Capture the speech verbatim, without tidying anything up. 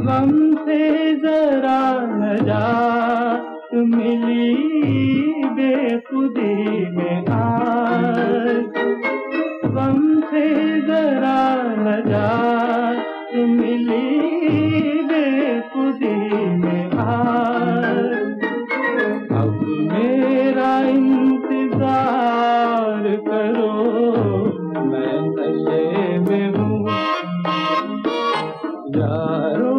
गम से जरा नजात मिली बेखुदी में आज, गम से जरा नजात मिली बेखुदी में आज। अब मेरा इंतजार करो, मैं नशे में हूँ यारो।